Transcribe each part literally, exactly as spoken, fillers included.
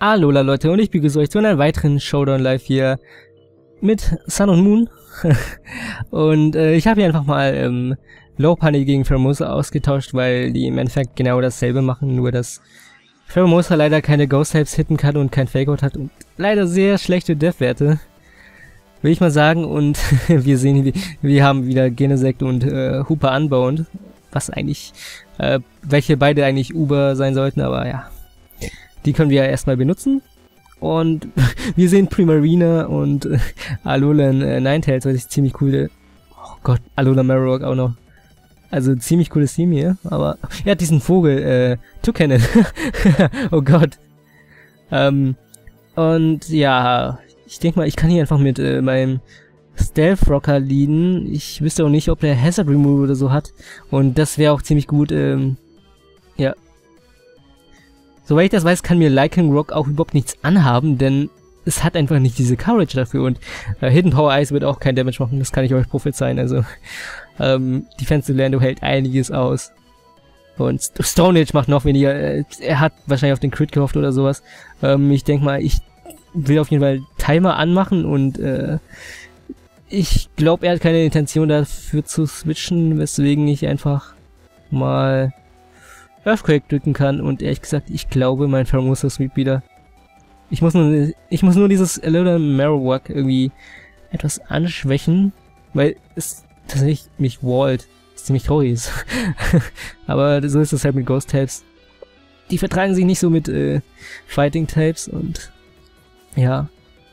Alola Leute, und ich begrüße euch zu einer weiteren Showdown Live hier mit Sun und Moon. Und äh, ich habe hier einfach mal ähm, Lopunny gegen Pheromosa ausgetauscht, weil die im Endeffekt genau dasselbe machen, nur dass Pheromosa leider keine Ghost-Types hitten kann und kein Fake-Out hat und leider sehr schlechte Death-Werte, will ich mal sagen. Und wir sehen, wir, wir haben wieder Genesect und äh, Hooper Unbound, was eigentlich, äh, welche beide eigentlich Uber sein sollten, aber ja. Die können wir ja erstmal benutzen. Und wir sehen Primarina und äh, Alolan äh, Ninetales, was ich ziemlich cool... Oh Gott, Alola Marowak auch noch. Also ziemlich cooles Team hier, aber... Er hat diesen Vogel, äh, Toucanen. Oh Gott. Ähm, und ja, ich denke mal, ich kann hier einfach mit äh, meinem Stealth Rocker leaden. Ich wüsste auch nicht, ob der Hazard Removal oder so hat. Und das wäre auch ziemlich gut, ähm... ja. Soweit ich das weiß, kann mir Lycanroc auch überhaupt nichts anhaben, denn es hat einfach nicht diese Courage dafür und äh, Hidden Power Ice wird auch kein Damage machen, das kann ich euch prophezeien, also ähm, Defensive Lando hält einiges aus. Und St Stone Age macht noch weniger, äh, er hat wahrscheinlich auf den Crit gehofft oder sowas. Ähm, ich denke mal, ich will auf jeden Fall Timer anmachen und äh, ich glaube, er hat keine Intention dafür zu switchen, weswegen ich einfach mal Earthquake drücken kann und ehrlich gesagt, ich glaube, mein Pheromosa Sweep wieder. Ich muss nur, ich muss nur dieses Alola Marowak irgendwie etwas anschwächen, weil es tatsächlich mich wallt, was ziemlich traurig ist. Aber so ist es halt mit Ghost Types. Die vertragen sich nicht so mit äh, Fighting Types und ja.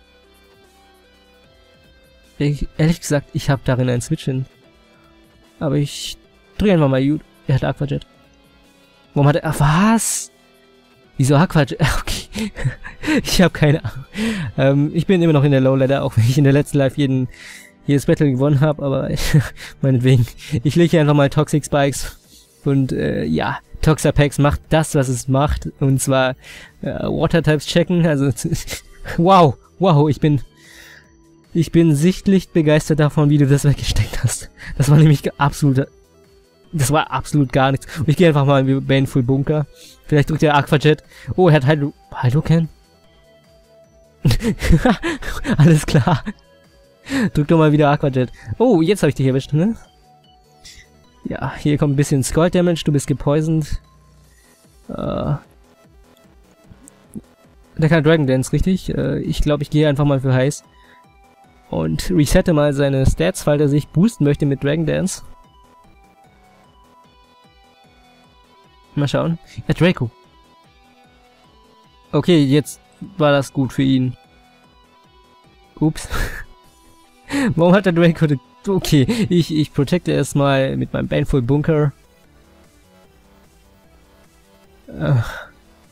Ich, ehrlich gesagt, ich habe darin ein Switch hin. Aber ich drücke einfach mal Jut. Er hat Aqua Jet. Warum hat er... Ach, was? Wieso Aquajet? Okay. Ich habe keine Ahnung. Ähm, ich bin immer noch in der Low Ladder, auch wenn ich in der letzten Live jeden, jedes Battle gewonnen habe, aber meinetwegen. Ich lege hier einfach mal Toxic Spikes. Und äh, ja, Toxapex macht das, was es macht. Und zwar äh, Water-Types checken. Also, wow, wow, ich bin... Ich bin sichtlich begeistert davon, wie du das weggesteckt hast. Das war nämlich absolut... Das war absolut gar nichts. Und ich gehe einfach mal in Baneful Bunker. Vielleicht drückt der Aquajet. Oh, er hat Hydro... Hydrocan? Alles klar. Drück doch mal wieder Aquajet. Oh, jetzt habe ich dich erwischt, ne? Ja, hier kommt ein bisschen Scald Damage. Du bist gepoisoned. Äh... Der kann Dragon Dance, richtig? Äh, ich glaube, ich gehe einfach mal für heiß. Und resette mal seine Stats, falls er sich boosten möchte mit Dragon Dance. Mal schauen. Ja, Draco. Okay, jetzt war das gut für ihn. Ups. Warum hat der Draco... Okay, ich, ich protecte erstmal mit meinem Baneful Bunker. Ach.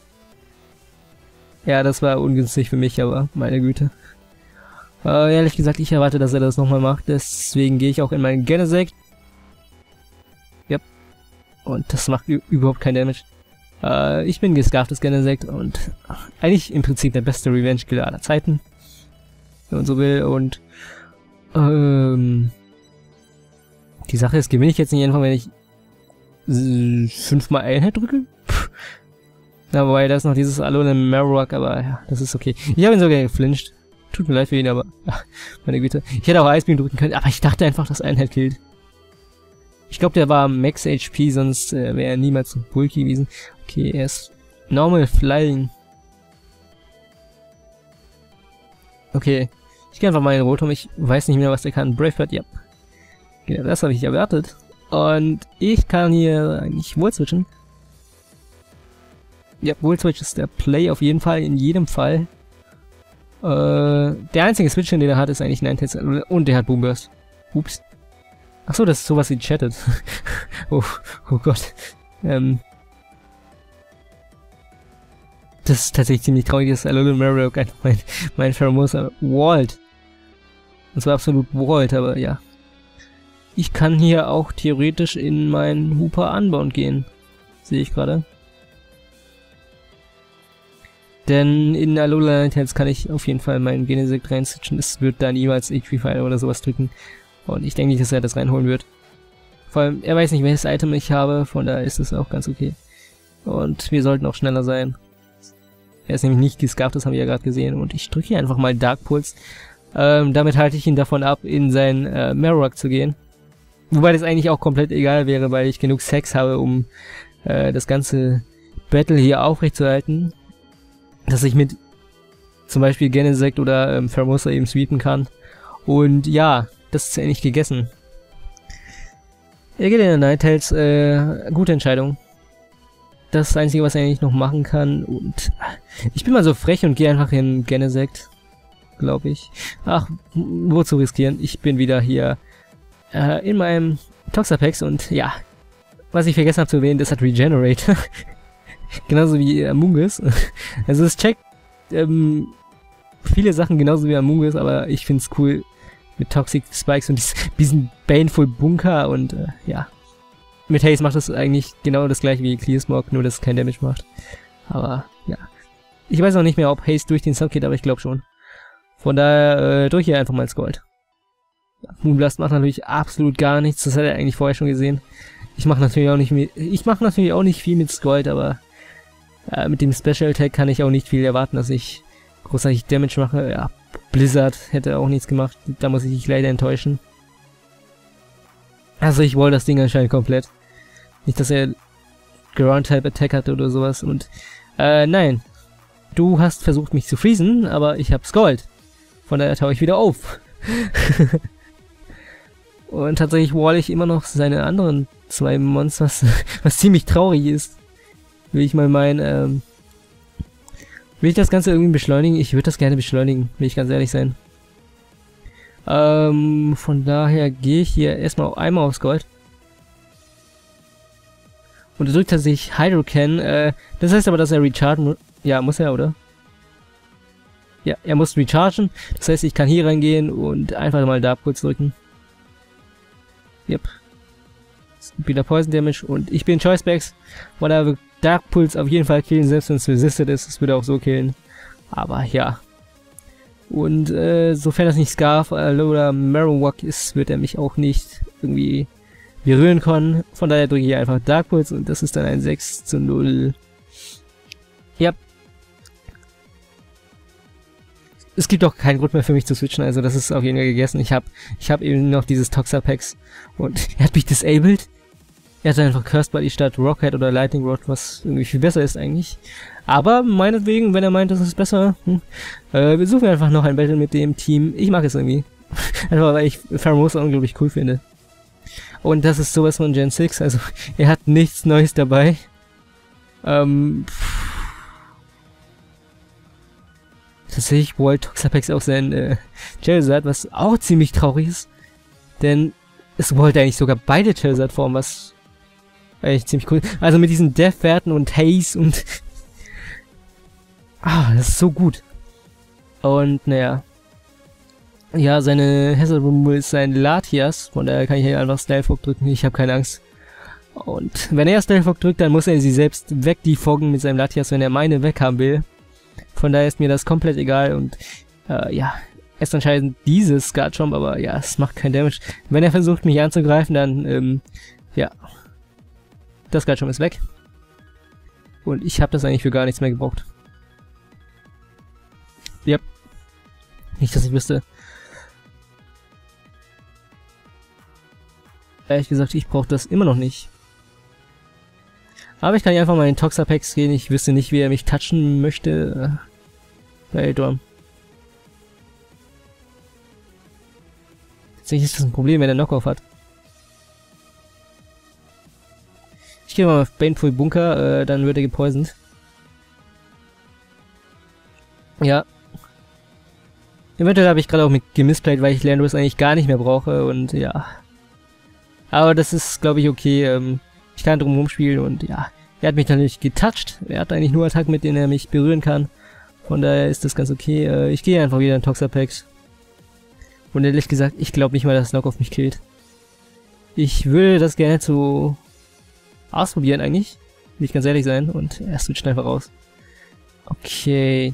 Ja, das war ungünstig für mich, aber meine Güte. Äh, ehrlich gesagt, ich erwarte, dass er das nochmal macht. Deswegen gehe ich auch in meinen Genesect. Yep. Und das macht überhaupt kein Damage. Äh, ich bin gescarftes Genesect und ach, eigentlich im Prinzip der beste Revenge-Killer aller Zeiten. Wenn man so will. Und ähm, die Sache ist, gewinne ich jetzt nicht einfach, wenn ich fünfmal Einheit drücke? Pff. Na, wobei, da ist noch dieses Alola Marowak, aber ja, das ist okay. Ich habe ihn sogar geflincht. Tut mir leid für ihn, aber ach, meine Güte. Ich hätte auch Ice Beam drücken können, aber ich dachte einfach, dass Einheit killt. Ich glaube, der war Max H P, sonst äh, wäre er niemals so bulky gewesen. Okay, er ist Normal Flying. Okay, ich gehe einfach mal in Rotom. Ich weiß nicht mehr, was der kann. Bravebird, ja. Genau, das habe ich erwartet. Und ich kann hier eigentlich Volt switchen. Ja, Volt Switch ist der Play auf jeden Fall, in jedem Fall. Äh, der einzige Switch, den er hat, ist eigentlich Ninetales und der hat Boomburst. Ups. Achso, das ist sowas wie chattet. oh, oh Gott. Ähm. Das ist tatsächlich ziemlich traurig, dass Alola Marowak einfach mein, mein Pheromosa wallt. Und zwar absolut wallt, aber ja. Ich kann hier auch theoretisch in meinen Hooper Unbound gehen. Sehe ich gerade. Denn in Alola Ninetales kann ich auf jeden Fall meinen Genesect reinswitchen. Es wird da niemals H P-File oder sowas drücken. Und ich denke nicht, dass er das reinholen wird. Vor allem, er weiß nicht, welches Item ich habe, von daher ist es auch ganz okay. Und wir sollten auch schneller sein. Er ist nämlich nicht gescarft, das haben wir ja gerade gesehen. Und ich drücke hier einfach mal Dark Pulse. Ähm, damit halte ich ihn davon ab, in seinen äh, Marowak zu gehen. Wobei das eigentlich auch komplett egal wäre, weil ich genug Sex habe, um äh, das ganze Battle hier aufrechtzuerhalten. Dass ich mit zum Beispiel Genesect oder ähm, Pheromosa eben sweepen kann. Und ja, das ist ja nicht gegessen. Er geht in der Ninetales, äh, gute Entscheidung. Das ist das Einzige, was er eigentlich noch machen kann. Und ich bin mal so frech und gehe einfach in Genesect, glaube ich. Ach, wozu riskieren? Ich bin wieder hier äh, in meinem Toxapex und ja, was ich vergessen habe zu erwähnen, das hat Regenerate. Genauso wie Amoonguss. Also es checkt ähm, viele Sachen genauso wie Amoonguss, aber ich finde es cool mit Toxic Spikes und diesen Baneful Bunker und äh, ja. Mit Haze macht das eigentlich genau das gleiche wie Clear Smog, nur dass es kein Damage macht. Aber ja. Ich weiß auch nicht mehr, ob Haze durch den Sound geht, aber ich glaube schon. Von daher äh, drücke ich hier einfach mal ins Gold. Ja, Moonblast macht natürlich absolut gar nichts, das hat er eigentlich vorher schon gesehen. Ich mache natürlich auch nicht mit, ich mache natürlich auch nicht viel mit Gold, aber äh, mit dem Special Attack kann ich auch nicht viel erwarten, dass ich großartig Damage mache. Ja, Blizzard hätte auch nichts gemacht, da muss ich dich leider enttäuschen. Also ich wollte das Ding anscheinend komplett. Nicht, dass er Ground-Type Attack hatte oder sowas und äh, nein. Du hast versucht mich zu freezen, aber ich hab's Gold. Von daher taue ich wieder auf. Und tatsächlich wall ich immer noch seine anderen zwei Monsters, was ziemlich traurig ist. Will ich mal meinen, ähm, will ich das Ganze irgendwie beschleunigen? Ich würde das gerne beschleunigen, will ich ganz ehrlich sein. Ähm, von daher gehe ich hier erstmal einmal aufs Gold. Und er drückt tatsächlich Hydrocan, äh, das heißt aber, dass er rechargen muss. Ja, muss er, oder? Ja, er muss rechargen. Das heißt, ich kann hier reingehen und einfach mal Dark Pulse drücken. Yep. Es gibt wieder Poison Damage und ich bin Choicebacks. Weil er Dark Pulse auf jeden Fall killen, selbst wenn es resisted ist. Es würde auch so killen. Aber ja. Und äh, sofern das nicht Scarf äh, oder Marowak ist, wird er mich auch nicht irgendwie berühren können. Von daher drücke ich einfach Dark Pulse und das ist dann ein sechs zu null. Ja. Es gibt auch keinen Grund mehr für mich zu switchen, also das ist auf jeden Fall gegessen. Ich habe ich hab eben noch dieses Toxapex und er hat mich disabled. Er hat einfach Cursed Body statt Rockhead oder Lightning Rod, was irgendwie viel besser ist eigentlich. Aber meinetwegen, wenn er meint, das ist besser, hm, äh, wir suchen einfach noch ein Battle mit dem Team. Ich mag es irgendwie. Einfach weil ich Pheromosa unglaublich cool finde. Und das ist sowas von Gen sechs, also er hat nichts Neues dabei. Ähm, tatsächlich wollte Toxapex auch sein äh, Charizard, was auch ziemlich traurig ist. Denn es wollte eigentlich sogar beide Charizard-Formen, was eigentlich ziemlich cool ist. Also mit diesen Death-Werten und Haze und... ah, das ist so gut. Und naja. Ja, seine Hazard-Removal ist sein Latias, von daher kann ich hier einfach Stealth-Fog drücken, ich habe keine Angst. Und wenn er Stealth-Fog drückt, dann muss er sie selbst wegdefoggen mit seinem Latias, wenn er meine weghaben will. Von daher ist mir das komplett egal und äh, ja, erst anscheinend dieses Guard-Chomp, aber ja, es macht kein Damage. Wenn er versucht mich anzugreifen, dann, ähm, ja, das Guard-Chomp ist weg. Und ich habe das eigentlich für gar nichts mehr gebraucht. Ja, nicht, dass ich wüsste. Ehrlich gesagt, ich brauche das immer noch nicht. Aber ich kann hier einfach mal in Toxapex gehen. Ich wüsste nicht, wie er mich touchen möchte. Bei Dorm. Tatsächlich ist das ein Problem, wenn er Knockoff hat. Ich gehe mal auf Baneful Bunker, äh, dann wird er gepoisoned. Ja. Eventuell habe ich gerade auch mit gemisplayt, weil ich Landorus eigentlich gar nicht mehr brauche und ja. Aber das ist, glaube ich, okay. Ähm, ich kann drum rumspielen und ja. Er hat mich natürlich getoucht. Er hat eigentlich nur Attacken, mit denen er mich berühren kann. Von daher ist das ganz okay. Äh, ich gehe einfach wieder in Toxapex. Und ehrlich gesagt, ich glaube nicht mal, dass Knockoff mich killt. Ich würde das gerne zu ausprobieren eigentlich. Will ich ganz ehrlich sein. Und er switcht einfach raus. Okay.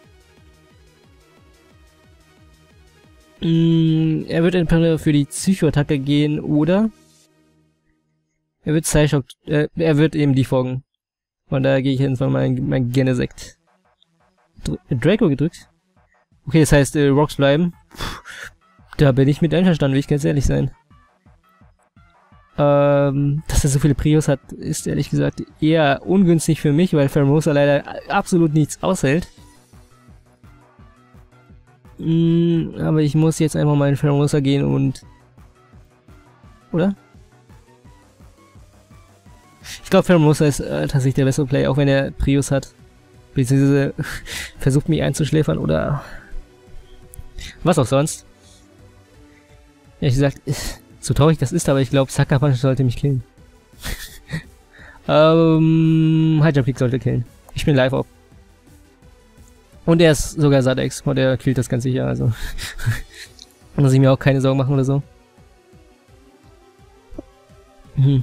Mm, er wird entweder für die Psycho-Attacke gehen oder er wird Psyshock, äh, er wird eben defoggen. Von daher gehe ich jetzt mal mein, mein Genesect. Dr Draco gedrückt. Okay, das heißt, äh, Rocks bleiben. Puh, da bin ich mit einverstanden, will ich ganz ehrlich sein. Ähm, dass er so viele Prios hat, ist ehrlich gesagt eher ungünstig für mich, weil Pheromosa leider absolut nichts aushält. Mm, aber ich muss jetzt einfach mal in Pheromosa gehen und... Oder? Ich glaube, Pheromosa ist äh, tatsächlich der bessere Play, auch wenn er Prios hat. Beziehungsweise versucht mich einzuschläfern oder... was auch sonst. Ehrlich gesagt, so traurig das ist, aber ich glaube, Sucker Punch sollte mich killen. ähm, Hydra Peak sollte killen. Ich bin live auf. Und er ist sogar Sadex, und der killt das ganz sicher, also. Muss ich mir auch keine Sorgen machen oder so. Hm.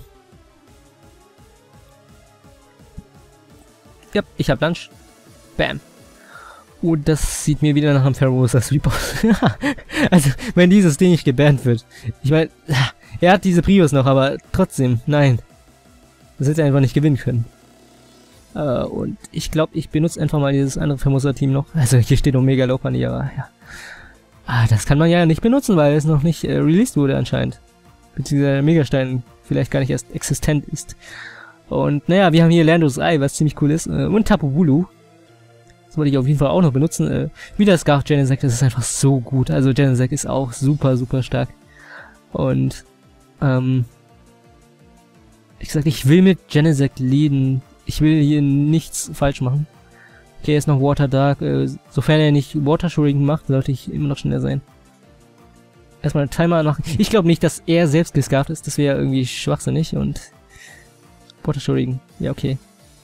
Ja, ich hab Lunch. Bam. Oh, das sieht mir wieder nach einem Pheromosa Sweep aus. Also, wenn dieses Ding nicht gebannt wird. Ich meine, er hat diese Prios noch, aber trotzdem, nein. Das hätte er einfach nicht gewinnen können. Uh, und ich glaube, ich benutze einfach mal dieses andere Pheromosa-Team noch. Also, hier steht Omega Lopunny, aber ja. Ah, das kann man ja nicht benutzen, weil es noch nicht äh, released wurde anscheinend. Beziehungsweise der Megastein vielleicht gar nicht erst existent ist. Und naja, wir haben hier Landos Ei, was ziemlich cool ist. Äh, und Tapu Bulu. Das wollte ich auf jeden Fall auch noch benutzen. Äh, wieder Scarf Genesect, das ist einfach so gut. Also Genesect ist auch super, super stark. Und, ähm... wie gesagt, ich will mit Genesect leaden. Ich will hier nichts falsch machen. Okay, jetzt noch Water Dark. Äh, sofern er nicht Water Shuriken macht, sollte ich immer noch schneller sein. Erstmal einen Timer machen. Ich glaube nicht, dass er selbst gescarft ist. Das wäre irgendwie schwachsinnig. Und Water Shuriken. Ja, okay.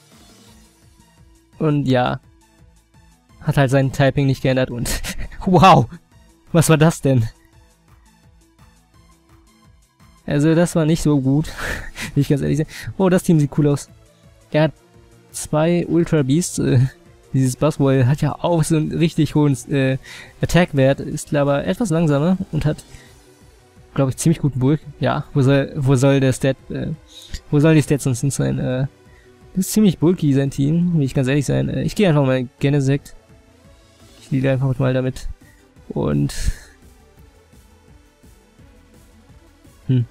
Und ja. Hat halt sein Typing nicht geändert und... wow! Was war das denn? Also das war nicht so gut. Will ich ganz ehrlich sagen. Oh, das Team sieht cool aus. Er hat zwei Ultra Beasts. Äh, dieses Buzzwole hat ja auch so einen richtig hohen äh, Attack-Wert. Ist aber etwas langsamer und hat, glaube ich, ziemlich guten Bulk. Ja, wo soll, wo soll der Stat... Äh, wo sollen die Stats sonst hin sein? Äh, das ist ziemlich bulky, sein Team. Will ich ganz ehrlich sein. Äh, ich gehe einfach mal in Genesect. Ich liege einfach mal damit. Und... Hm.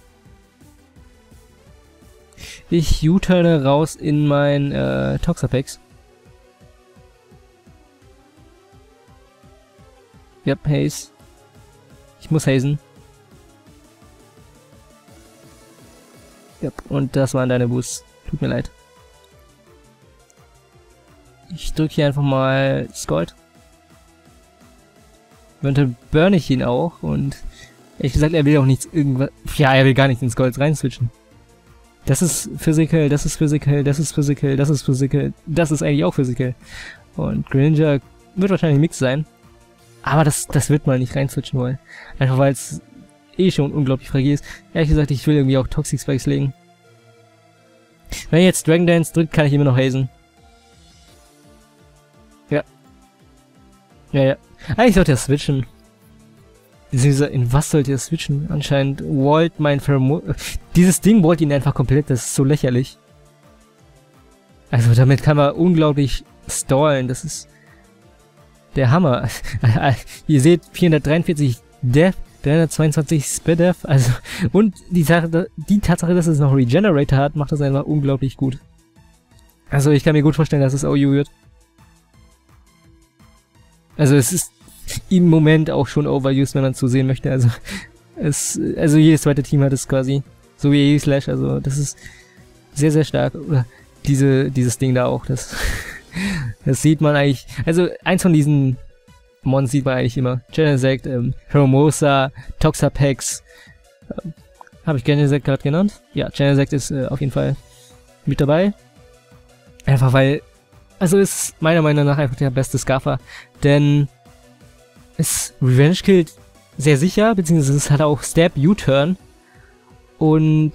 Ich U-turne raus in mein äh, Toxapex. Ja, Haze. Ich muss hazen. Ja, und das waren deine Boosts. Tut mir leid. Ich drücke hier einfach mal Scald. Und dann burn ich ihn auch und ehrlich gesagt, er will auch nichts irgendwas... Ja, er will gar nicht in Scald rein switchen. Das ist Physical, das ist Physical, das ist Physical, das ist Physical, das ist eigentlich auch Physical. Und Greninja wird wahrscheinlich ein Mix sein. Aber das, das wird man nicht rein switchen wollen. Einfach weil es eh schon unglaublich fragil ist. Ehrlich gesagt, ich will irgendwie auch Toxic Spikes legen. Wenn er jetzt Dragon Dance drückt, kann ich immer noch hazen. Ja. Ja, ja. Eigentlich sollte er switchen. In was sollte er switchen? Anscheinend wollt mein Pheromosa... Dieses Ding wollte ihn einfach komplett, das ist so lächerlich. Also damit kann man unglaublich stallen, das ist der Hammer. Ihr seht vierhundertdreiundvierzig Death, dreihundertzweiundzwanzig Speed-Death, also und die, Sache, die Tatsache, dass es noch Regenerator hat, macht das einfach unglaublich gut. Also ich kann mir gut vorstellen, dass es O U wird. Also es ist im Moment auch schon overused, wenn man es so sehen möchte. Also es, also jedes zweite Team hat es quasi. So wie E-Slash, also das ist sehr, sehr stark. Oder diese, dieses Ding da auch, das, das sieht man eigentlich. Also eins von diesen Mons sieht man eigentlich immer. Genesect, ähm, Pheromosa, Toxapex. Ähm, Habe ich Genesect gerade genannt? Ja, Genesect ist äh, auf jeden Fall mit dabei. Einfach weil, also ist meiner Meinung nach einfach der beste Scarfer. Denn es Revenge killt sehr sicher, beziehungsweise es hat auch Stab U-Turn. Und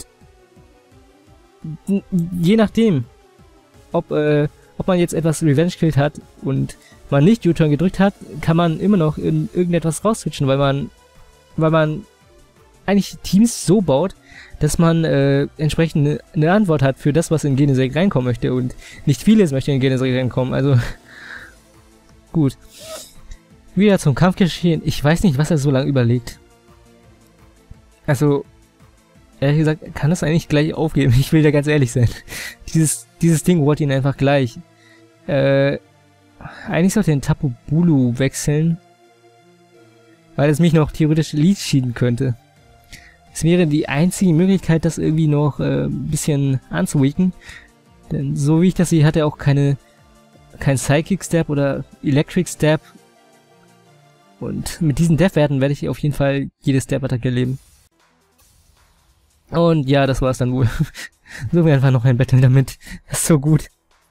je nachdem, ob, äh, ob man jetzt etwas Revenge killt hat und man nicht U-Turn gedrückt hat, kann man immer noch in irgendetwas rausswitchen, weil man, weil man eigentlich Teams so baut, dass man äh, entsprechend eine, eine Antwort hat für das, was in Genesect reinkommen möchte und nicht vieles möchte in Genesect reinkommen. Also Gut. Wieder zum Kampfgeschehen. Ich weiß nicht, was er so lange überlegt. Also, ehrlich gesagt, kann das eigentlich gleich aufgeben. Ich will da ganz ehrlich sein. Dieses, dieses Ding wollte ihn einfach gleich. Äh, eigentlich sollte den Tapu Bulu wechseln. Weil es mich noch theoretisch Lead schieden könnte. Es wäre die einzige Möglichkeit, das irgendwie noch äh, ein bisschen anzuweaken. Denn so wie ich das sehe, hat er auch keine kein Psychic Step oder Electric Step. Und mit diesen Death-Werten werde ich auf jeden Fall jede Step-Attacke erleben. Und ja, das war's dann wohl. So wie einfach noch ein Battle damit. Das ist so gut.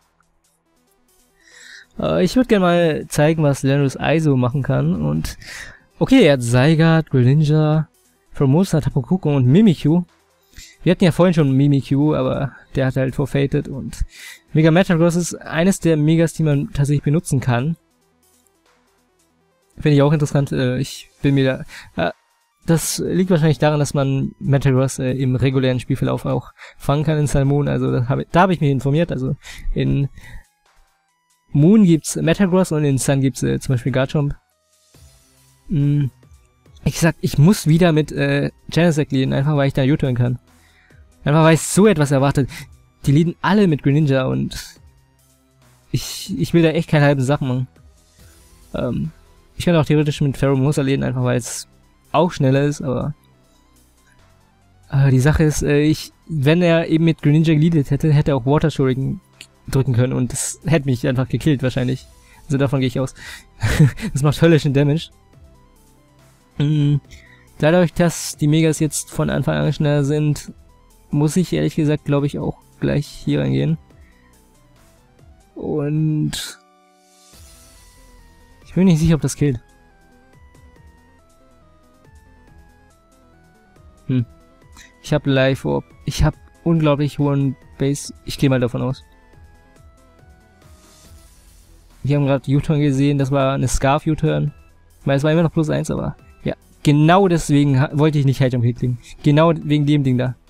Äh, ich würde gerne mal zeigen, was Landorus Aizo machen kann. Und okay, er hat Zygarde, Greninja, Formosa, Tapu Koko und Mimikyu. Wir hatten ja vorhin schon Mimikyu, aber der hat halt forfeited. Und Mega Metagross ist eines der Megas, die man tatsächlich benutzen kann. Finde ich auch interessant. Äh, ich bin mir da... Äh, das liegt wahrscheinlich daran, dass man Metagross äh, im regulären Spielverlauf auch fangen kann in Sun Moon. Also da habe da hab ich mich informiert. Also in Moon gibt's Metagross und in Sun gibt's äh, zum Beispiel Garchomp. Hm. Ich sag, ich muss wieder mit äh, Genesect leaden, einfach weil ich da U-Turn kann. Einfach weil ich so etwas erwartet. Die leaden alle mit Greninja und ich, ich will da echt keine halben Sachen machen. Ähm, ich kann auch theoretisch mit Pheromosa leaden, einfach weil es auch schneller ist, aber äh, die Sache ist, äh, ich, wenn er eben mit Greninja geleadet hätte, hätte er auch Water Shuriken drücken können und das hätte mich einfach gekillt wahrscheinlich. Also davon gehe ich aus. Das macht höllischen Damage. Mhm. Dadurch, dass die Megas jetzt von Anfang an schneller sind, muss ich ehrlich gesagt, glaube ich, auch gleich hier reingehen. Und ich bin nicht sicher, ob das killt. Hm. Ich habe Life Orb. Ich habe unglaublich hohen Base. Ich gehe mal davon aus. Wir haben gerade U-Turn gesehen. Das war eine Scarf U-Turn. Weil es war immer noch plus eins, aber ja. Genau deswegen wollte ich nicht High Jump hinkriegen. Genau wegen dem Ding da.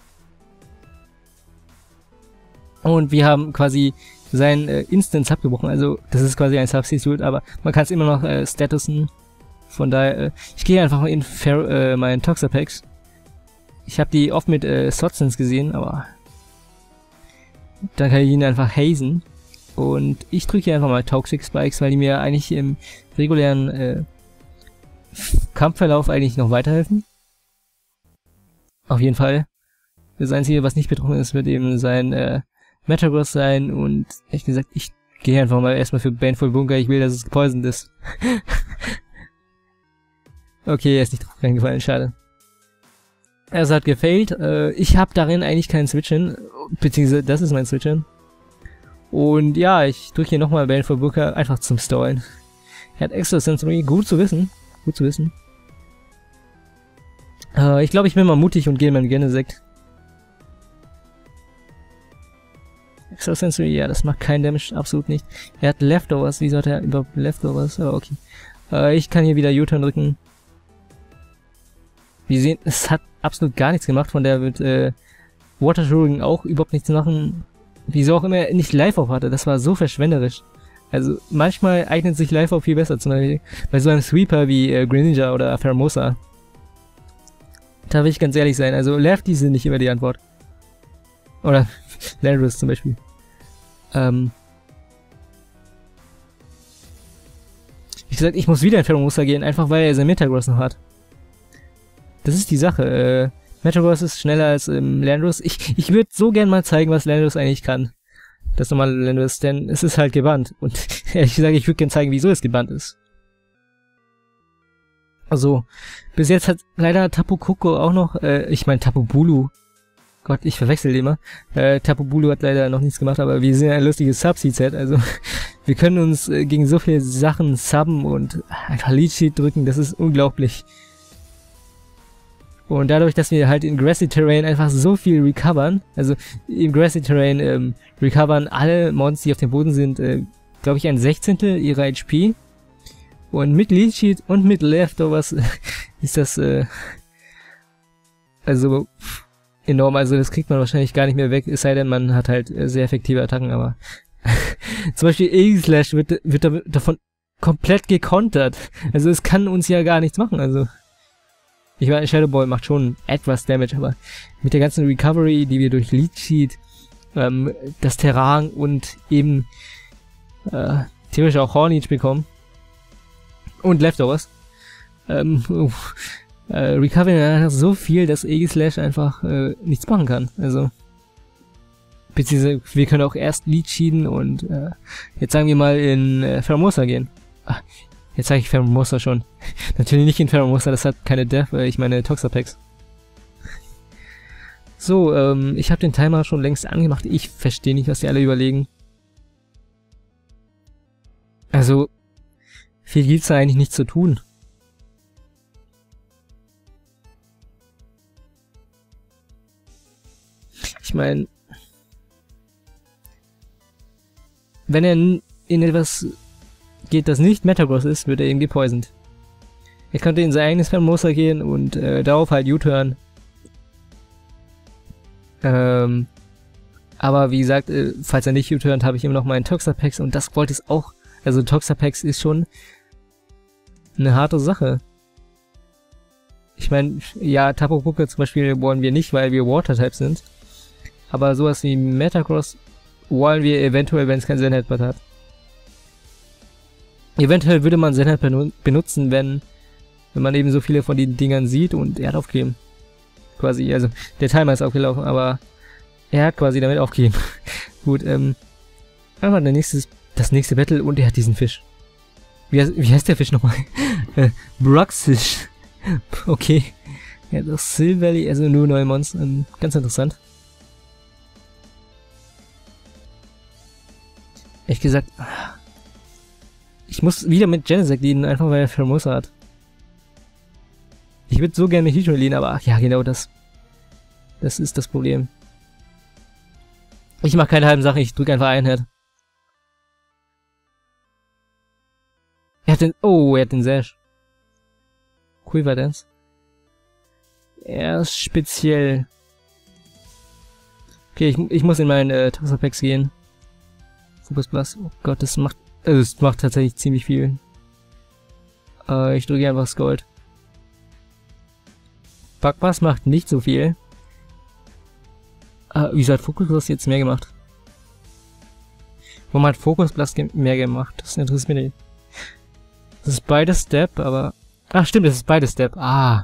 Und wir haben quasi sein äh, Instance abgebrochen. Also das ist quasi ein Substitute, aber man kann es immer noch äh, statusen. Von daher, äh, ich gehe einfach in Fer äh, meinen Toxapex. Ich habe die oft mit äh, Substance gesehen, aber dann kann ich ihn einfach hazen. Und ich drücke hier einfach mal Toxic Spikes, weil die mir eigentlich im regulären äh, Kampfverlauf eigentlich noch weiterhelfen. Auf jeden Fall. Das Einzige, was nicht betroffen ist, wird eben sein äh, Metagross sein. Und ehrlich gesagt, ich gehe einfach mal erstmal für Baneful Bunker. Ich will, dass es gepoisoned ist. Okay, er ist nicht drauf reingefallen, schade. Es hat gefailt. Äh, ich habe darin eigentlich keinen Switch-In. Beziehungsweise, das ist mein Switch-In. Und ja, ich drücke hier nochmal Baneful Bunker einfach zum Stallen. Er hat Extra Sensory, gut zu wissen. Gut zu wissen. Äh, ich glaube, ich bin mal mutig und gehe mal in Genesect. Extra Sensory, ja, das macht keinen Damage, absolut nicht. Er hat Leftovers, wie sollte er überhaupt Leftovers? Oh, okay. Äh, ich kann hier wieder U-Turn drücken. Wir sehen, es hat absolut gar nichts gemacht, von der wird äh, Water Shuriken auch überhaupt nichts machen. Wieso auch immer er nicht Life-Off hatte, das war so verschwenderisch. Also manchmal eignet sich Life-Off viel besser, zum Beispiel bei so einem Sweeper wie äh, Greninja oder Pheromosa. Da will ich ganz ehrlich sein, also Lefty sind nicht immer die Antwort. Oder Landorus zum Beispiel. Ähm. Wie gesagt, ich muss wieder in Pheromosa gehen, einfach weil er sein Metagross noch hat. Das ist die Sache. Äh, Metagross ist schneller als ähm, Landorus. Ich, ich würde so gern mal zeigen, was Landorus eigentlich kann. Das normale Landorus, denn es ist halt gebannt. Und ehrlich gesagt, ich würde gern zeigen, wieso es gebannt ist. Also, bis jetzt hat leider Tapu Koko auch noch, äh, ich meine Tapu Bulu. Gott, ich verwechsel den immer. Äh, Tapu Bulu hat leider noch nichts gemacht, aber wir sind ein lustiges Subseed-Set, also wir können uns äh, gegen so viele Sachen subben und einfach Lead-Sheet drücken, das ist unglaublich. Und dadurch, dass wir halt in Grassy Terrain einfach so viel recovern, also im Grassy Terrain ähm, recovern alle Mons, die auf dem Boden sind, äh, glaube ich, ein Sechzehntel ihrer H P. Und mit Lead Sheet und mit Leftovers ist das äh, also enorm. Also das kriegt man wahrscheinlich gar nicht mehr weg, es sei denn, man hat halt äh, sehr effektive Attacken, aber zum Beispiel E-Slash wird, wird davon komplett gekontert. Also es kann uns ja gar nichts machen, also. Ich meine, Shadow Ball macht schon etwas Damage, aber mit der ganzen Recovery, die wir durch Leech Seed, ähm, das Terran und eben äh, theoretisch auch Hornage bekommen und Leftovers, ähm, uh, äh, Recovery einfach so viel, dass Aegislash einfach äh, nichts machen kann. Also beziehungsweise wir können auch erst Leech Seeden und äh, jetzt sagen wir mal in äh, Pheromosa gehen. Ah, jetzt sage ich Pheromosa schon. Natürlich nicht in Pheromosa, das hat keine Death, weil ich meine Toxapex. So, ähm, ich habe den Timer schon längst angemacht. Ich verstehe nicht, was die alle überlegen. Also, viel gibt's da eigentlich nicht zu tun. Ich meine, wenn er in etwas geht, das nicht Metagross ist, wird er eben gepoisoned. Er könnte in sein eigenes Pheromosa gehen und äh, darauf halt U-Turn. Ähm, aber wie gesagt, äh, falls er nicht U-Turnt, habe ich immer noch meinen Toxapex und das wollte es auch. Also Toxapex ist schon eine harte Sache. Ich meine, ja, Tapu Koko zum Beispiel wollen wir nicht, weil wir Water-Type sind. Aber sowas wie Metagross wollen wir eventuell, wenn es kein Zen-Headbutt hat. Eventuell würde man Zen-Headbutt benutzen, wenn, wenn man eben so viele von den Dingern sieht und er hat aufgegeben. Quasi, also der Timer ist aufgelaufen, aber er hat quasi damit aufgegeben. Gut, ähm, aber der nächste, das nächste Battle und er hat diesen Fisch. Wie, wie heißt der Fisch nochmal? äh, Bruxish. Okay. Ja, das Silverly, also nur neue Monster, ähm, ganz interessant. Ehrlich gesagt, ich muss wieder mit Genesect leaden, einfach weil er Pheromosa hat. Ich würde so gerne mit Hydro leaden, aber ach, ja, genau das. Das ist das Problem. Ich mache keine halben Sachen, ich drücke einfach ein Head. Er hat den, oh, er hat den Sash. Quiver Dance. Er ist speziell. Okay, ich, ich muss in meinen äh, Toxapex gehen. Focus Plus, oh Gott, das macht, äh, das macht tatsächlich ziemlich viel. Äh, ich drücke einfach das Gold. Bugpass macht nicht so viel. Äh, wieso hat Focus Plus jetzt mehr gemacht? Warum hat Focus Plus ge mehr gemacht? Das interessiert mich nicht. Das ist beides Step, aber... Ach stimmt, das ist beides Step. Ah.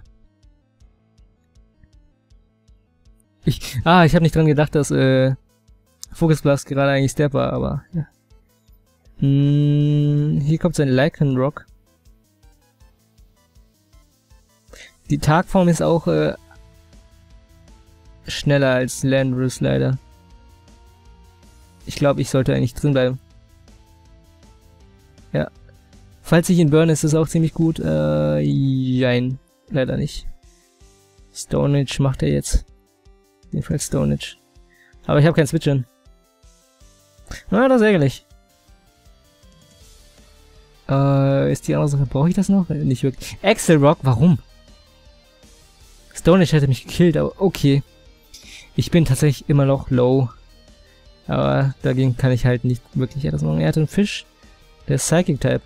Ich, ah, ich habe nicht dran gedacht, dass äh, Focus Plus gerade eigentlich Step war, aber... Ja. Hm, hier kommt sein Lycan Rock. Die Tagform ist auch äh, schneller als Landorus leider. Ich glaube, ich sollte eigentlich drin bleiben. Ja. Falls ich ihn burn, ist es auch ziemlich gut. Äh, jein. Leider nicht. Stonage macht er jetzt. Jedenfalls Stonage. Aber ich habe kein Switchen. Na, das ist ärgerlich. Äh, ist die andere Sache, brauche ich das noch? Nicht wirklich. Axel Rock, warum? Stonage hätte mich gekillt, aber okay. Ich bin tatsächlich immer noch low. Aber dagegen kann ich halt nicht wirklich etwas machen. Er hat einen Fisch. Der ist Psychic-Type.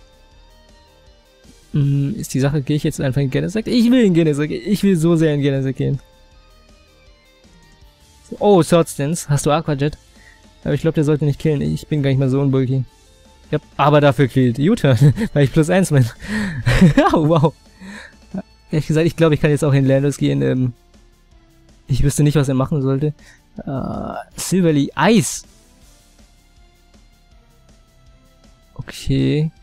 Hm, ist die Sache, gehe ich jetzt einfach in Genesect? Ich will in Genesect. Ich will so sehr in Genesect gehen. Oh, Sword Stance. Hast du Aquajet? Aber ich glaube, der sollte nicht killen. Ich bin gar nicht mal so unbulky. Ja, aber dafür killt U-Turn, weil ich plus eins bin. Oh, wow. Ehrlich gesagt, ich glaube, ich kann jetzt auch in Landorus gehen. Ähm, ich wüsste nicht, was er machen sollte. Uh, Silverly Eis. Okay.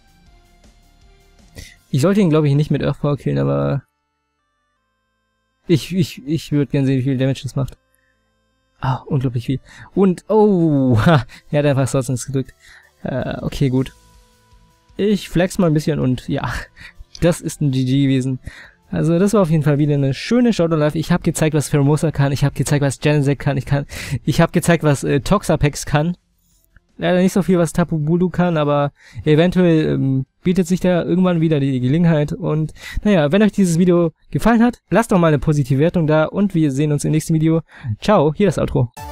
Ich sollte ihn, glaube ich, nicht mit Earth Power killen, aber ich, ich, ich würde gerne sehen, wie viel Damage das macht. Ah, unglaublich viel. Und, oh, ha, er hat einfach sonst gedrückt. Uh, okay, gut. Ich flex mal ein bisschen und ja, das ist ein G G gewesen. Also das war auf jeden Fall wieder eine schöne Showdown Live. Ich habe gezeigt, was Pheromosa kann. Ich habe gezeigt, was Genesect kann. Ich kann, ich habe gezeigt, was äh, Toxapex kann. Leider nicht so viel, was Tapu Bulu kann, aber eventuell ähm, bietet sich da irgendwann wieder die Gelegenheit. Und naja, wenn euch dieses Video gefallen hat, lasst doch mal eine positive Wertung da und wir sehen uns im nächsten Video. Ciao, hier das Outro.